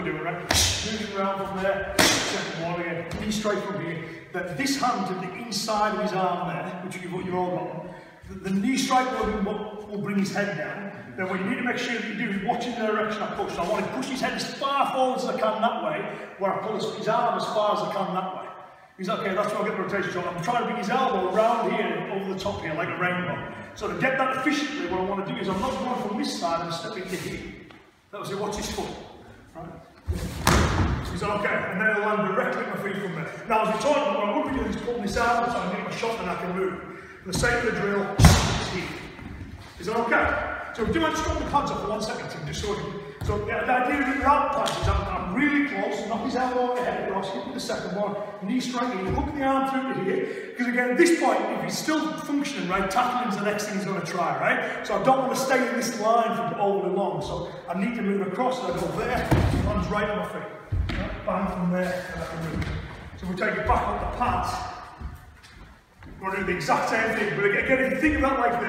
doing, right? Moving around from there, second one again, knee straight from here. This hand to the inside of his arm there, which you've all got, the knee strike will bring his head down. Then what you need to make sure that you do is watch in the direction I push. So I want to push his head as far forward as I can that way, where I pull his arm as far as I can that way. He's okay, that's where I get the rotation. So I'm trying to bring his elbow around here, over the top here, like a rainbow. So to get that efficiently, what I want to do is I'm not going from this side and stepping to here. That was it, watch his foot. Right? So he's okay, and then I'll land directly at my feet from there. Now as we're talking, what I'm going to be doing is pulling this out so I can get my shot and I can move. For the sake of the drill, it's here. Is that okay? So do you mind just dropping the pads off for 1 second, Tim, just so the idea of the out pads is I'm really close, knock his elbow on the head across, hit with the second one, knee striking, hook the arm through to here, because again at this point, if he's still functioning, right, tackling's the next thing he's going to try, right? So I don't want to stay in this line for overly long, so I need to move across, and I go there, lands right on my feet, right? Bang from there, and I can move. So we take it back up the pads. We're going to do the exact same thing, but again, if you think about like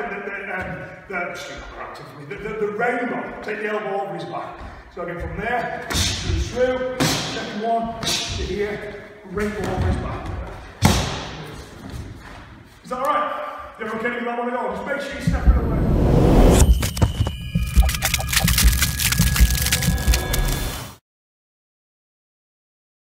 the rainbow, take the elbow over his back. So again, from there, through, second one, to here, rainbow over his back. Is that alright? You're okay if you don't want to go? Just make sure you step it away.